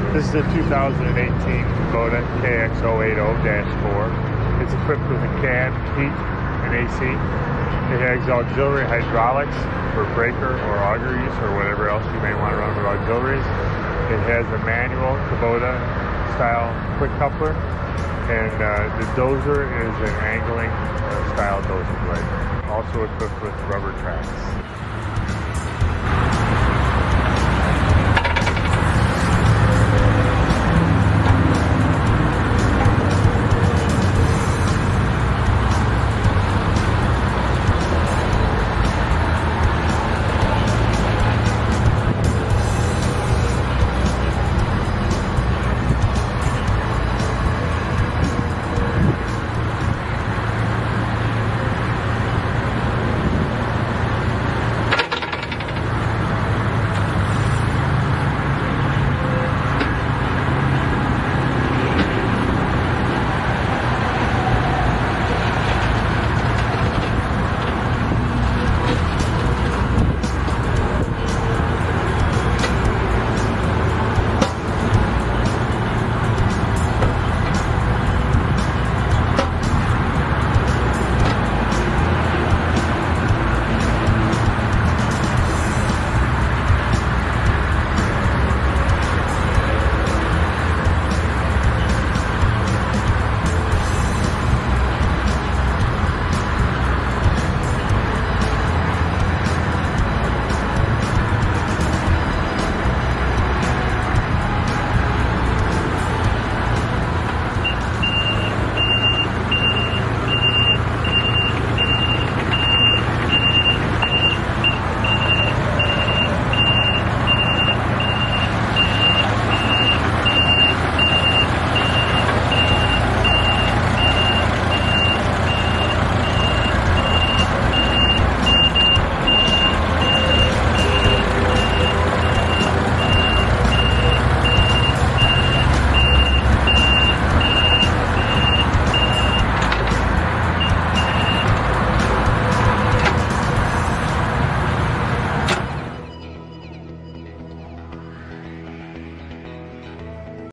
This is a 2018 Kubota KX080-4. It's equipped with a cab, heat, and AC. It has auxiliary hydraulics for breaker or auger use or whatever else you may want to run with auxiliaries. It has a manual Kubota style quick coupler, and the dozer is an angling style dozer blade. Also equipped with rubber tracks.